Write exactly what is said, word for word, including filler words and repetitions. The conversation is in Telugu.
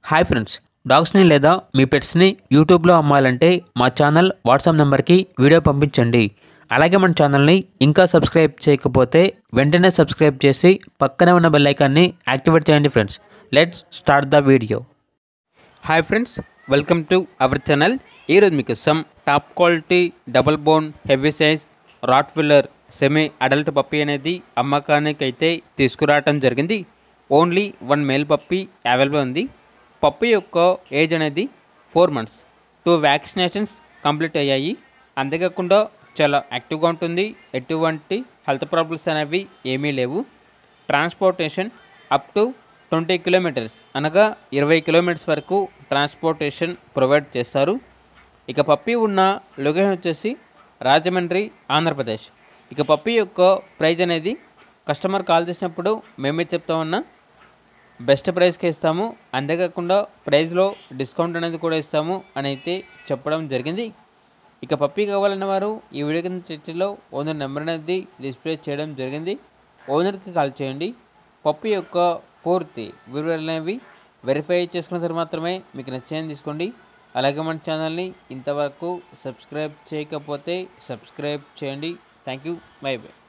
హాయ్ ఫ్రెండ్స్, డాగ్స్ని లేదా మీ పెట్స్ని యూట్యూబ్లో అమ్మాలంటే మా ఛానల్ వాట్సాప్ నెంబర్కి వీడియో పంపించండి. అలాగే మన ఛానల్ని ఇంకా సబ్స్క్రైబ్ చేయకపోతే వెంటనే సబ్స్క్రైబ్ చేసి పక్కనే ఉన్న బెల్ ఐకాన్ని యాక్టివేట్ చేయండి. Friends, let's start the video. Hi friends, welcome to our channel. ఈరోజు మీకు some top quality double bone heavy size rottweiler semi adult puppy అనేది అమ్మకానికి అయితే తీసుకురావటం జరిగింది. Only one male puppy available ఉంది. పప్పీ యొక్క ఏజ్ అనేది four months. Two vaccinations complete అయ్యాయి. అంతేకాకుండా చాలా యాక్టివ్గా ఉంటుంది. ఎటువంటి హెల్త్ ప్రాబ్లమ్స్ అనేవి ఏమీ లేవు. Transportation up to twenty kilometres అనగా ఇరవై కిలోమీటర్స్ వరకు ట్రాన్స్పోర్టేషన్ ప్రొవైడ్ చేస్తారు. ఇక పప్పీ ఉన్న లొకేషన్ వచ్చేసి రాజమండ్రి, ఆంధ్రప్రదేశ్. ఇక పప్పీ యొక్క ప్రైజ్ అనేది కస్టమర్ కాల్ చేసినప్పుడు మేమే చెప్తా ఉన్నా బెస్ట్ ప్రైస్కి ఇస్తాము. అంతేకాకుండా ప్రైస్లో డిస్కౌంట్ అనేది కూడా ఇస్తాము అని అయితే చెప్పడం జరిగింది. ఇక పప్పీ కావాలన్న వారు ఈ వీడియో కింద చిట్టిలో ఓనర్ నెంబర్ అనేది డిస్ప్లే చేయడం జరిగింది. ఓనర్కి కాల్ చేయండి. పప్పీ యొక్క పూర్తి వివరాలు అనేవి వెరిఫై చేసుకున్న తర్వాత మాత్రమే మీకు నచ్చేది తీసుకోండి. అలాగే మన ఛానల్ని ఇంతవరకు సబ్స్క్రైబ్ చేయకపోతే సబ్స్క్రైబ్ చేయండి. Thank you. Bye by.